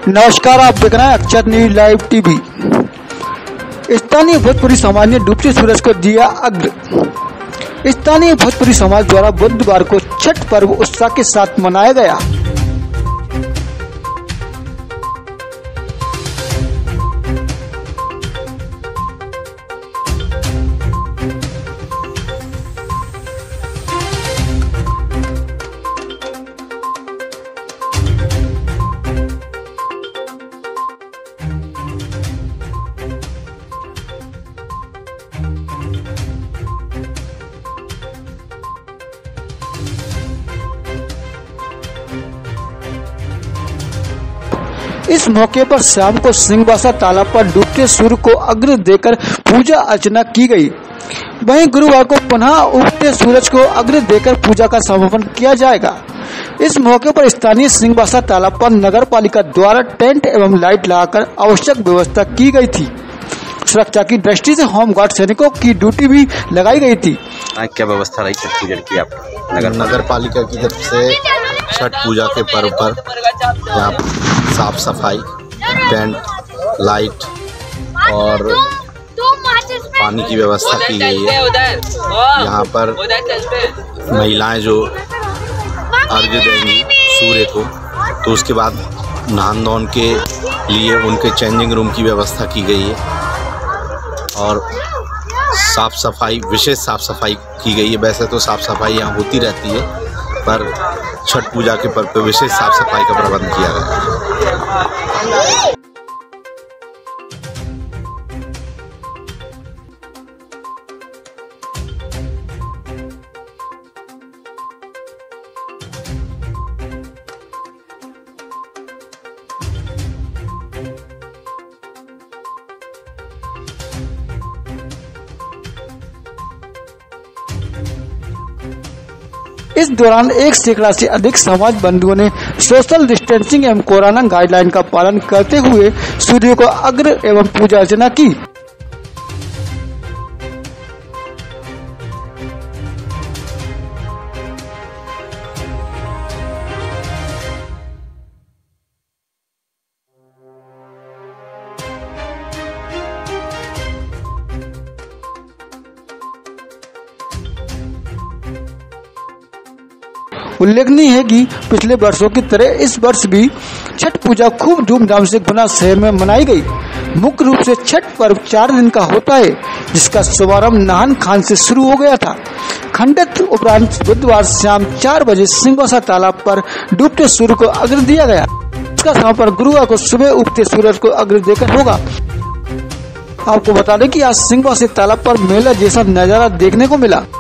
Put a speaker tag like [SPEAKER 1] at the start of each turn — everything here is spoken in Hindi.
[SPEAKER 1] नमस्कार, आप देख रहे हैं अक्षत न्यूज लाइव टीवी। स्थानीय भोजपुरी समाज ने डूबते सूरज को दिया अर्घ्य। स्थानीय भोजपुरी समाज द्वारा बुधवार को छठ पर्व उत्साह के साथ मनाया गया। इस मौके पर शाम को सिंह तालाब पर डूबते सूर्य को अर्घ्य देकर पूजा अर्चना की गई। वहीं गुरुवार को पुनः उगते सूरज को अर्घ्य देकर पूजा का समापन किया जाएगा। इस मौके पर स्थानीय सिंह तालाब पर नगर पालिका द्वारा टेंट एवं लाइट लगाकर आवश्यक व्यवस्था की गई थी। सुरक्षा की दृष्टि से होमगार्ड सैनिकों की ड्यूटी भी लगाई गई थी।
[SPEAKER 2] क्या व्यवस्था रही छठ पूजन की आप
[SPEAKER 3] नगर पालिका की तरफ से छठ पूजा के पर्व पर यहाँ साफ सफाई, टेंट, लाइट और पानी की व्यवस्था की गई है। यहाँ पर महिलाएं जो अर्घ्य देंगी सूर्य को, तो उसके बाद नहान धोन के लिए उनके चेंजिंग रूम की व्यवस्था की गई है और साफ सफाई, विशेष साफ सफाई की गई है। वैसे तो साफ सफाई यहाँ होती रहती है, पर छठ पूजा के पर्व पर विशेष साफ सफाई का प्रबंध किया गया है।
[SPEAKER 1] इस दौरान 1 सैकड़ा से अधिक समाज बंधुओं ने सोशल डिस्टेंसिंग एवं कोरोना गाइडलाइन का पालन करते हुए सूर्य को अर्घ्य एवं पूजा अर्चना की। उल्लेखनीय है कि पिछले वर्षों की तरह इस वर्ष भी छठ पूजा खूब धूमधाम से गुना शहर में मनाई गई। मुख्य रूप से छठ पर्व 4 दिन का होता है, जिसका शुभारंभ नहान खान से शुरू हो गया था। खंडित उपरांत बुधवार शाम 4 बजे सिंह तालाब पर डूबते सूर्य को अर्घ्य दिया गया। इसका समापन गुरुवार को सुबह उगते सूरज को अर्घ्य देकर होगा। आपको बता दें कि आज सिंह तालाब पर मेला जैसा नजारा देखने को मिला।